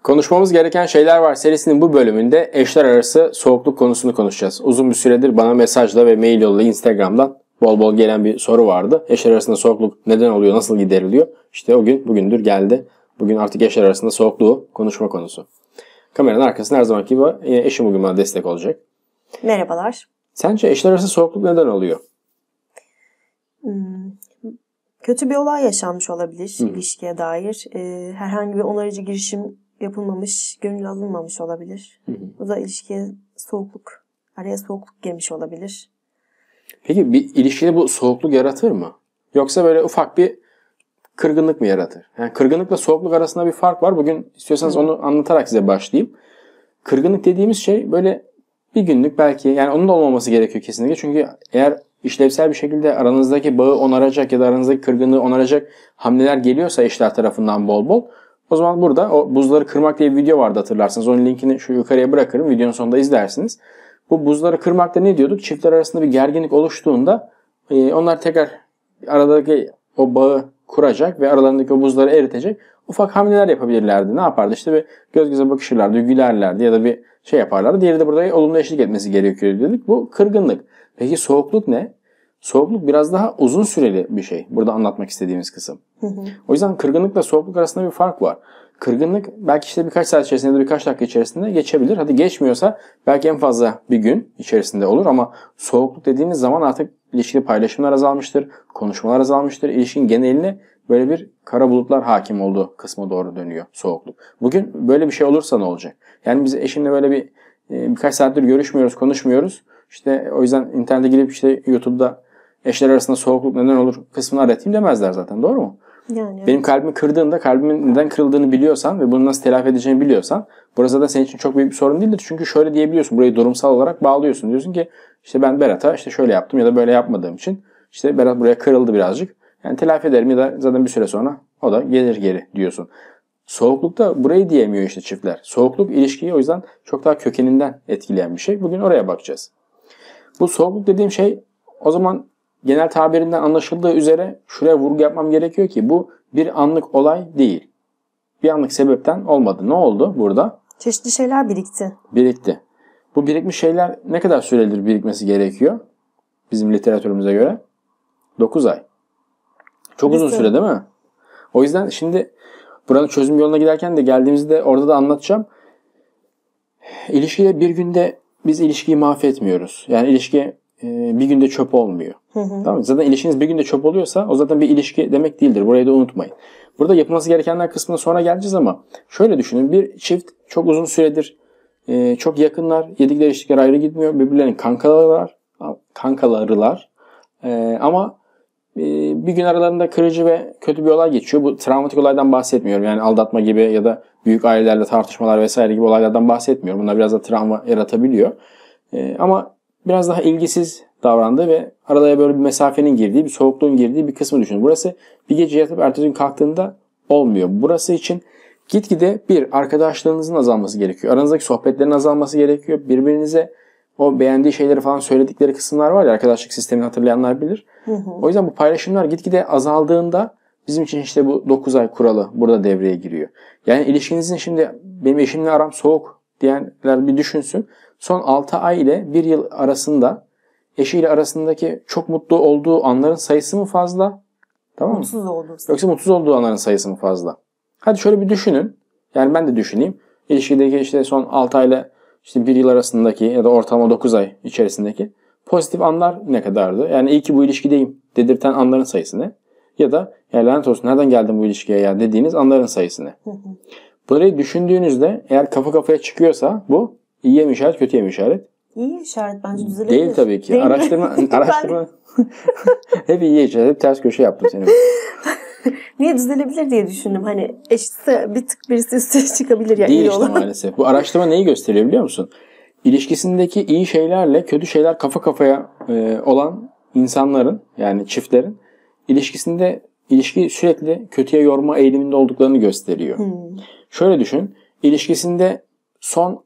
Konuşmamız gereken şeyler var serisinin bu bölümünde eşler arası soğukluk konusunu konuşacağız. Uzun bir süredir bana mesajla ve mail yoluyla Instagram'dan bol bol gelen bir soru vardı. Eşler arasında soğukluk neden oluyor, nasıl gideriliyor? İşte o gün bugündür geldi. Bugün artık eşler arasında soğukluğu konuşma konusu. Kameranın arkasında her zamanki gibi eşim bugün bana destek olacak. Merhabalar. Sence eşler arası soğukluk neden oluyor? Kötü bir olay yaşanmış olabilir ilişkiye dair. Herhangi bir onarıcı girişim yapılmamış, gönül alınmamış olabilir. Bu da ilişkiye araya soğukluk girmiş olabilir. Peki bir ilişkide bu soğukluk yaratır mı? Yoksa böyle ufak bir kırgınlık mı yaratır? Yani kırgınlıkla soğukluk arasında bir fark var. Bugün istiyorsanız onu anlatarak size başlayayım. Kırgınlık dediğimiz şey böyle bir günlük belki, yani onun da olmaması gerekiyor kesinlikle. Çünkü eğer işlevsel bir şekilde aranızdaki bağı onaracak ya da aranızdaki kırgınlığı onaracak hamleler geliyorsa eşler tarafından bol bol, o zaman burada o buzları kırmak diye bir video vardı, hatırlarsınız. Onun linkini şu yukarıya bırakırım. Videonun sonunda izlersiniz. Bu buzları kırmakta ne diyorduk? Çiftler arasında bir gerginlik oluştuğunda onlar tekrar aradaki o bağı kuracak ve aralarındaki o buzları eritecek ufak hamleler yapabilirlerdi. Ne yapardı? İşte bir göz göze bakışırlardı, gülerlerdi ya da bir şey yaparlardı. Diğeri de burada olumlu eşlik etmesi gerekiyor dedik. Bu kırgınlık. Peki soğukluk ne? Soğukluk biraz daha uzun süreli bir şey. Burada anlatmak istediğimiz kısım. O yüzden kırgınlıkla soğukluk arasında bir fark var. Kırgınlık belki işte birkaç saat içerisinde ya da birkaç dakika içerisinde geçebilir. Hadi geçmiyorsa belki en fazla bir gün içerisinde olur, ama soğukluk dediğiniz zaman artık ilişkide paylaşımlar azalmıştır, konuşmalar azalmıştır. İlişkin geneline böyle bir kara bulutlar hakim olduğu kısma doğru dönüyor soğukluk. Bugün böyle bir şey olursa ne olacak? Yani biz eşimle böyle birkaç saattir görüşmüyoruz, konuşmuyoruz. İşte o yüzden internete girip işte YouTube'da eşler arasında soğukluk neden olur kısmını aratayım demezler zaten, doğru mu? Yani Benim kalbimi kırdığında kalbimin neden kırıldığını biliyorsan ve bunu nasıl telafi edeceğini biliyorsan, burası da senin için çok büyük bir sorun değildir. Çünkü şöyle diyebiliyorsun, burayı durumsal olarak bağlıyorsun. Diyorsun ki işte ben Berat'a işte şöyle yaptım ya da böyle yapmadığım için işte Berat buraya kırıldı birazcık. Yani telafi ederim ya da zaten bir süre sonra o da gelir geri diyorsun. Soğuklukta burayı diyemiyor işte çiftler. Soğukluk ilişkiyi o yüzden çok daha kökeninden etkileyen bir şey. Bugün oraya bakacağız. Bu soğukluk dediğim şey, o zaman genel tabirinden anlaşıldığı üzere şuraya vurgu yapmam gerekiyor ki bu bir anlık olay değil. Bir anlık sebepten olmadı. Ne oldu burada? çeşitli şeyler birikti. Birikti. Bu birikmiş şeyler ne kadar süredir birikmesi gerekiyor? Bizim literatürümüze göre 9 ay. Çok uzun süre değil mi? O yüzden şimdi buranın çözüm yoluna giderken de geldiğimizde orada da anlatacağım. İlişkiyle bir günde biz ilişkiyi mahvetmiyoruz. Yani ilişki bir günde çöp olmuyor. Tamam mı? Zaten ilişkiniz bir günde çöp oluyorsa o zaten bir ilişki demek değildir. Burayı da unutmayın. Burada yapılması gerekenler kısmına sonra geleceğiz, ama şöyle düşünün. Bir çift çok uzun süredir çok yakınlar. Yedikleri içtikleri ayrı gitmiyor. Birbirlerinin kankalarılar. Ama bir gün aralarında kırıcı ve kötü bir olay geçiyor. Bu travmatik olaydan bahsetmiyorum. Yani aldatma gibi ya da büyük ailelerle tartışmalar vesaire gibi olaylardan bahsetmiyorum. Bunlar biraz da travma yaratabiliyor. Ama biraz daha ilgisiz davrandığı ve araya böyle bir mesafenin girdiği, bir soğukluğun girdiği bir kısmı düşünün. Burası bir gece yatıp ertesi gün kalktığında olmuyor. Burası için gitgide bir arkadaşlığınızın azalması gerekiyor. Aranızdaki sohbetlerin azalması gerekiyor. Birbirinize o beğendiği şeyleri falan söyledikleri kısımlar var ya, arkadaşlık sistemini hatırlayanlar bilir. O yüzden bu paylaşımlar gitgide azaldığında bizim için işte bu 9 ay kuralı burada devreye giriyor. Yani ilişkinizin, şimdi benim eşimle aram soğuk diyenler bir düşünsün. Son 6 ay ile 1 yıl arasında eşiyle arasındaki çok mutlu olduğu anların sayısı mı fazla? Tamam mı? Mutsuz olduğu. Yoksa mutsuz olduğu anların sayısı mı fazla? Hadi şöyle bir düşünün. Yani ben de düşüneyim. İlişkideki işte son 6 ay ile işte 1 yıl arasındaki ya da ortalama 9 ay içerisindeki pozitif anlar ne kadardı? Yani iyi ki bu ilişkideyim dedirten anların sayısı ne? Ya da ya lanet olsun nereden geldin bu ilişkiye ya dediğiniz anların sayısı ne? Burayı düşündüğünüzde eğer kafa kafaya çıkıyorsa bu iyiye mi işaret, kötüye mi işaret? İyi işaret bence, düzelebilir. Değil tabii ki. Değil Araştırma hep iyiye işaret, hep ters köşe yaptım seni. Niye düzelebilir diye düşündüm. Hani eşitse bir tık birisi üstüne çıkabilir ya. Değil iyi işte olan. maalesef. Bu araştırma neyi gösteriyor biliyor musun? İlişkisindeki iyi şeylerle kötü şeyler kafa kafaya olan insanların, yani çiftlerin ilişki sürekli kötüye yorma eğiliminde olduklarını gösteriyor. Şöyle düşün. İlişkisinde son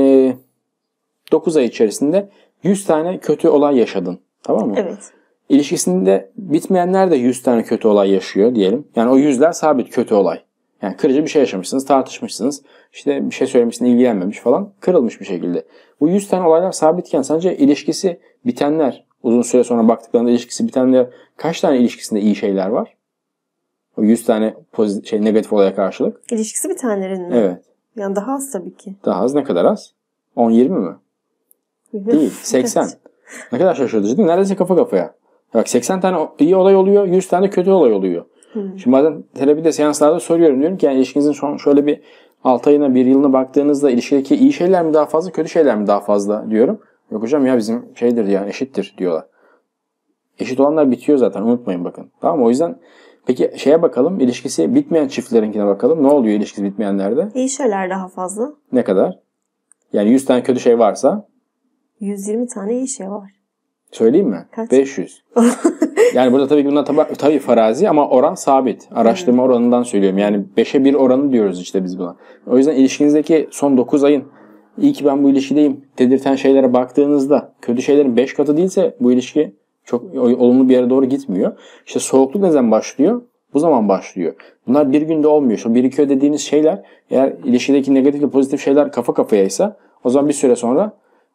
9 ay içerisinde 100 tane kötü olay yaşadın. Tamam mı? Evet. İlişkisinde bitmeyenler de 100 tane kötü olay yaşıyor diyelim. Yani o yüzler sabit kötü olay. Yani kırıcı bir şey yaşamışsınız, tartışmışsınız. İşte bir şey söylemişsin, ilgilenmemiş falan. Kırılmış bir şekilde. Bu 100 tane olaylar sabitken sence ilişkisi bitenler, uzun süre sonra baktıklarında ilişkisi bitenler kaç tane ilişkisinde iyi şeyler var? O 100 tane negatif olaya karşılık. İlişkisi bitenlerin mi? Evet. Yani daha az tabii ki. Daha az, ne kadar az? 10-20 mi? Değil. 80. Evet. Ne kadar şaşırtıcı değil mi? Neredeyse kafa kafaya. Bak 80 tane iyi olay oluyor, 100 tane kötü olay oluyor. Şimdi bazen terapide, seanslarda soruyorum. Diyorum ki yani ilişkinizin son şöyle bir 6 ayına, 1 yılına baktığınızda ilişkideki iyi şeyler mi daha fazla, kötü şeyler mi daha fazla diyorum. Yok hocam ya bizim şeydir yani eşittir diyorlar. Eşit olanlar bitiyor zaten, unutmayın bakın. Tamam mı? O yüzden peki şeye bakalım, ilişkisi bitmeyen çiftlerinkine bakalım. Ne oluyor ilişkisi bitmeyenlerde? İyi şeyler daha fazla. Ne kadar? Yani 100 tane kötü şey varsa 120 tane iyi şey var. söyleyeyim mi? Kaç? 500. Yani burada tabii ki bunlar tabii farazi ama oran sabit. Araştırma oranından söylüyorum. Yani 5'e 1 oranı diyoruz işte biz buna. O yüzden ilişkinizdeki son 9 ayın iyi ki ben bu ilişkideyim dedirten şeylere baktığınızda kötü şeylerin 5 katı değilse bu ilişki çok olumlu bir yere doğru gitmiyor. İşte soğukluk ne zaman başlıyor? Bu zaman başlıyor. Bunlar bir günde olmuyor. Şu birikiyor dediğiniz şeyler, eğer ilişkideki negatif ve pozitif şeyler kafa kafayaysa o zaman bir süre sonra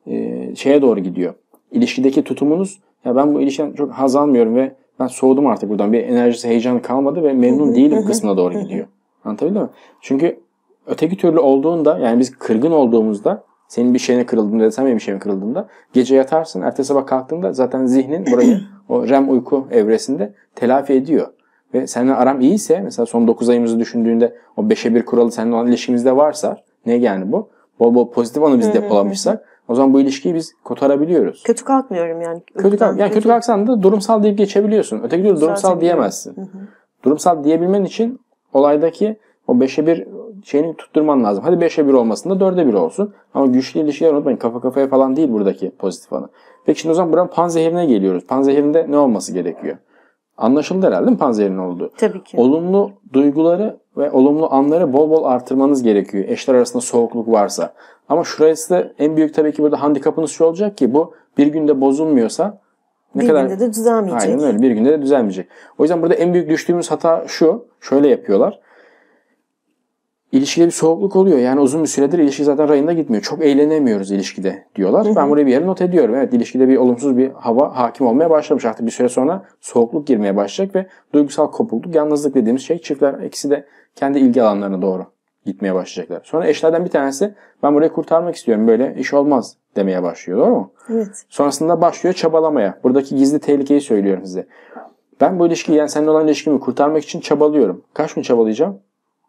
şeye doğru gidiyor. İlişkideki tutumunuz, ya ben bu ilişkiden çok haz almıyorum ve ben soğudum artık buradan. Bir enerjisi, heyecanı kalmadı ve memnun değilim kısmına doğru gidiyor. Anlatabildim mi? Çünkü öteki türlü olduğunda, yani biz kırgın olduğumuzda, senin bir şeyine kırıldığında ya sen benim bir şeyime kırıldığında gece yatarsın, ertesi sabah kalktığında zaten zihnin burayı o REM uyku evresinde telafi ediyor. Ve seninle aram iyiyse, mesela son 9 ayımızı düşündüğünde o 5'e 1 kuralı seninle olan ilişkimizde varsa, ne yani bu? Bol bol pozitif anı biz depolamışsak o zaman bu ilişkiyi biz kotarabiliyoruz. Kötü kalkmıyorum yani. Kötü kalksan da durumsal deyip geçebiliyorsun. Öteki türlü durumsal diyemezsin. Durumsal diyebilmen için olaydaki o 5'e 1 şeyini tutturman lazım. Hadi 5'e 1 olmasın da 4'e 1 olsun. Ama güçlü ilişkiler unutmayın. Kafa kafaya falan değil buradaki pozitif anı. Peki şimdi o zaman buranın panzehirine geliyoruz. Panzehirinde ne olması gerekiyor? Anlaşıldı herhalde değil mi panzehirin olduğu? Tabii ki. Olumlu duyguları ve olumlu anları bol bol artırmanız gerekiyor. Eşler arasında soğukluk varsa. Ama şurası da en büyük tabii ki burada handikapınız şu olacak ki bu bir günde bozulmuyorsa bir günde de düzelmeyecek. Aynen öyle, bir günde de düzelmeyecek. O yüzden burada en büyük düştüğümüz hata şu. Şöyle yapıyorlar. İlişkide bir soğukluk oluyor. Yani uzun bir süredir ilişki zaten rayında gitmiyor. Çok eğlenemiyoruz ilişkide diyorlar. Ben buraya bir yere not ediyorum. Evet, ilişkide bir olumsuz bir hava hakim olmaya başlamış. Artık bir süre sonra soğukluk girmeye başlayacak ve duygusal kopukluk, yalnızlık dediğimiz şey, çiftler ikisi de kendi ilgi alanlarına doğru gitmeye başlayacaklar. Sonra eşlerden bir tanesi ben burayı kurtarmak istiyorum, böyle iş olmaz demeye başlıyor. Doğru mu? Evet. Sonrasında başlıyor çabalamaya. Buradaki gizli tehlikeyi söylüyorum size. Ben bu ilişkiyi, yani seninle olan ilişkimi kurtarmak için çabalıyorum. Kaç gün çabalayacağım?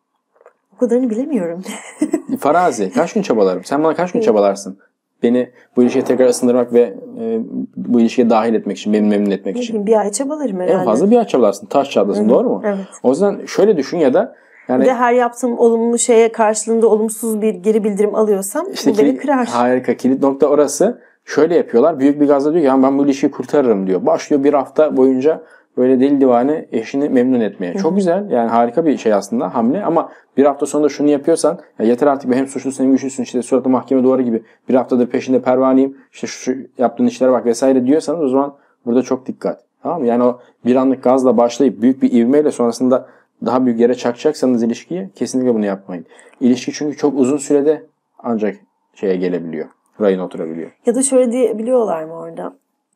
O kadarını bilemiyorum. Farazi. Kaç gün çabalarım? Sen bana kaç gün çabalarsın? Beni bu ilişkiye tekrar ısındırmak ve bu ilişkiye dahil etmek için, beni memnun etmek için. Bir ay çabalarım herhalde. En fazla bir ay çabalarsın. Taş çatlasın. Doğru mu? Evet. O yüzden şöyle düşün ya da yani, bir de her yaptığım olumlu şeye karşılığında olumsuz bir geri bildirim alıyorsam işte bu beni kırar. Harika. Kilit nokta orası. Şöyle yapıyorlar. Büyük bir gazla diyor ki ben bu ilişkiyi kurtarırım diyor. Başlıyor bir hafta boyunca böyle deli divane eşini memnun etmeye. Çok güzel. Yani harika bir şey aslında, hamle, ama bir hafta sonunda şunu yapıyorsan, ya yeter artık, hem suçlusun hem güçlüsün, işte suratı mahkeme duvarı gibi, bir haftadır peşinde pervaneyim, işte şu yaptığın işlere bak vesaire diyorsanız, o zaman burada çok dikkat. Tamam mı? Yani o bir anlık gazla başlayıp büyük bir ivmeyle sonrasında daha büyük yere çakacaksanız ilişkiyi, kesinlikle bunu yapmayın. İlişki çünkü çok uzun sürede ancak şeye gelebiliyor. Rayına oturabiliyor. Ya da şöyle diyebiliyorlar mı orada?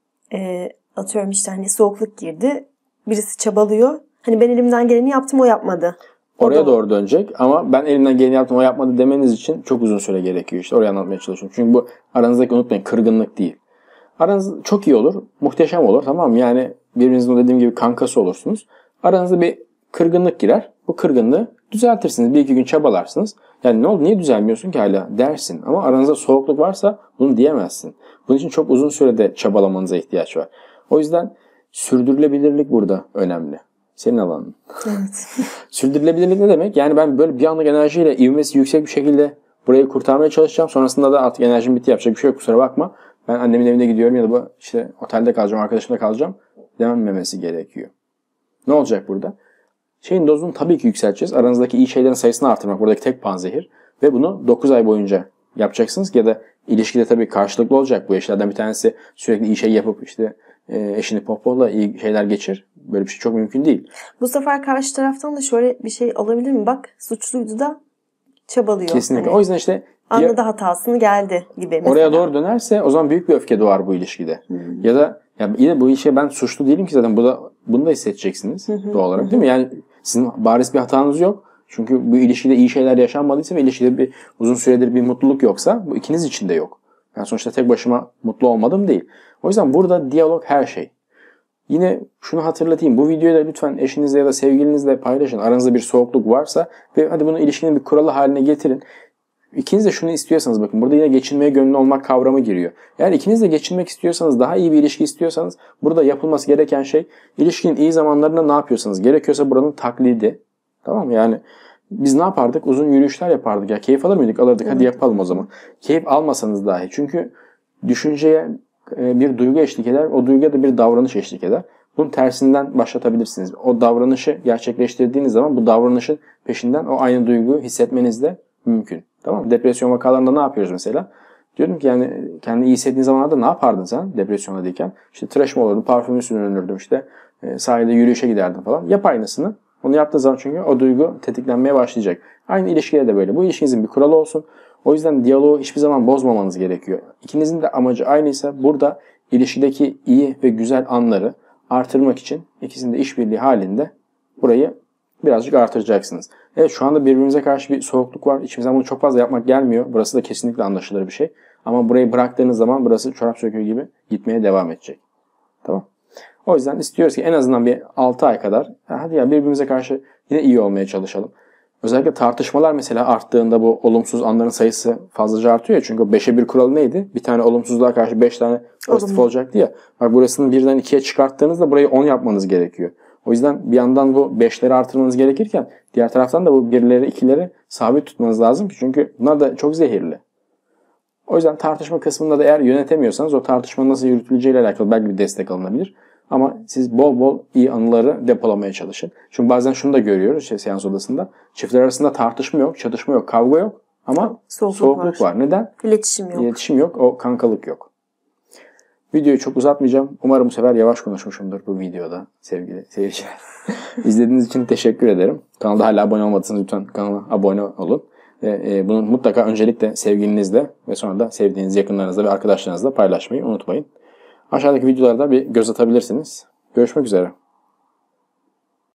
Atıyorum işte hani soğukluk girdi. Birisi çabalıyor. Hani ben elimden geleni yaptım, o yapmadı. Oraya doğru dönecek ama ben elimden geleni yaptım, o yapmadı demeniz için çok uzun süre gerekiyor. İşte oraya anlatmaya çalışıyorum. Çünkü bu aranızdaki, unutmayın, kırgınlık değil. Aranız çok iyi olur, muhteşem olur, tamam mı? Yani birbirinizin dediğim gibi kankası olursunuz. Aranızda bir kırgınlık girer. Bu kırgınlığı düzeltirsiniz. Bir iki gün çabalarsınız. Yani ne oldu, niye düzelmiyorsun ki hala dersin. Ama aranızda soğukluk varsa bunu diyemezsin. Bunun için çok uzun sürede çabalamanıza ihtiyaç var. O yüzden sürdürülebilirlik burada önemli. Senin alanın. Evet. Sürdürülebilirlik ne demek? Yani ben böyle bir anlık enerjiyle, ivmesi yüksek bir şekilde burayı kurtarmaya çalışacağım. Sonrasında da artık enerjim bitti, yapacak bir şey yok, kusura bakma. Ben annemin evine gidiyorum ya da bu işte otelde kalacağım, arkadaşımla kalacağım dememesi gerekiyor. Ne olacak burada? Şeyin dozunu tabii ki yükselteceğiz. Aranızdaki iyi şeylerin sayısını artırmak buradaki tek panzehir. Ve bunu 9 ay boyunca yapacaksınız ya da ilişkide tabii karşılıklı olacak. Bu eşlerden bir tanesi sürekli iyi şey yapıp işte eşini pohpohla iyi şeyler geçir. Böyle bir şey çok mümkün değil. Bu sefer karşı taraftan da şöyle bir şey alabilir mi? Bak suçluydu da çabalıyor. Kesinlikle. Hani O yüzden işte anladı hatasını geldi gibi mesela. Oraya doğru dönerse o zaman büyük bir öfke doğar bu ilişkide. Ya da yine bu işe ben suçlu değilim ki zaten bunu da hissedeceksiniz doğal olarak değil mi? Yani sizin bariz bir hatanız yok. Çünkü bu ilişkide iyi şeyler yaşanmadıysa ve ilişkide uzun süredir bir mutluluk yoksa bu ikiniz için de yok. Yani sonuçta tek başıma mutlu olmadım değil. O yüzden burada diyalog her şey. Yine şunu hatırlatayım. Bu videoyu da lütfen eşinizle ya da sevgilinizle paylaşın. Aranızda bir soğukluk varsa ve hadi bunu ilişkinin bir kuralı haline getirin. İkiniz de şunu istiyorsanız bakın burada yine geçinmeye gönüllü olmak kavramı giriyor. Eğer ikiniz de geçinmek istiyorsanız, daha iyi bir ilişki istiyorsanız burada yapılması gereken şey ilişkinin iyi zamanlarında ne yapıyorsanız gerekiyorsa buranın taklidi. Tamam mı? Yani biz ne yapardık? Uzun yürüyüşler yapardık. Ya keyif alır mıydık? Alırdık. Hadi yapalım o zaman. Keyif almasanız dahi. Çünkü düşünceye bir duygu eşlik eder. O duyguya da bir davranış eşlik eder. Bunun tersinden başlatabilirsiniz. O davranışı gerçekleştirdiğiniz zaman bu davranışın peşinden o aynı duyguyu hissetmeniz de mümkün. Tamam mı? Depresyon vakalarında ne yapıyoruz mesela? Diyorum ki yani kendini iyi hissettiğin zamanlarda ne yapardın sen depresyondayken? İşte tıraş mı olurdun, parfümü sürünürdüm işte sahilde yürüyüşe giderdim falan. Yap aynısını. Onu yaptığı zaman çünkü o duygu tetiklenmeye başlayacak. Aynı ilişkide de böyle. Bu ilişkinizin bir kuralı olsun. O yüzden diyaloğu hiçbir zaman bozmamanız gerekiyor. İkinizin de amacı aynıysa burada ilişkideki iyi ve güzel anları artırmak için ikisinin de işbirliği halinde burayı birazcık artıracaksınız. Evet şu anda birbirimize karşı bir soğukluk var. İçimizden bunu çok fazla yapmak gelmiyor. Burası da kesinlikle anlaşılır bir şey. Ama burayı bıraktığınız zaman burası çorap söküğü gibi gitmeye devam edecek. Tamam. O yüzden istiyoruz ki en azından bir 6 ay kadar hadi ya birbirimize karşı yine iyi olmaya çalışalım. Özellikle tartışmalar mesela arttığında bu olumsuz anların sayısı fazlaca artıyor ya. Çünkü 5'e 1 kuralı neydi? Bir tane olumsuzluğa karşı 5 tane pozitif olacaktı ya. Bak burasını birden 2'ye çıkarttığınızda burayı 10 yapmanız gerekiyor. O yüzden bir yandan bu 5'leri artırmanız gerekirken diğer taraftan da bu 1'leri 2'leri sabit tutmanız lazım ki çünkü bunlar da çok zehirli. O yüzden tartışma kısmında da eğer yönetemiyorsanız o tartışmanın nasıl yürütüleceğiyle alakalı belki bir destek alınabilir. Ama siz bol bol iyi anıları depolamaya çalışın. Çünkü bazen şunu da görüyoruz seans odasında. Çiftler arasında tartışma yok, çatışma yok, kavga yok ama soğukluk var. Neden? İletişim yok. İletişim yok, o kankalık yok. Videoyu çok uzatmayacağım. Umarım bu sefer yavaş konuşmuşumdur bu videoda sevgili seyirciler. İzlediğiniz için teşekkür ederim. Kanalda hala abone olmadıysanız lütfen kanala abone olun. Bunu mutlaka öncelikle sevgilinizle ve sonra da sevdiğiniz yakınlarınızla ve arkadaşlarınızla paylaşmayı unutmayın. Aşağıdaki videolarda bir göz atabilirsiniz. Görüşmek üzere.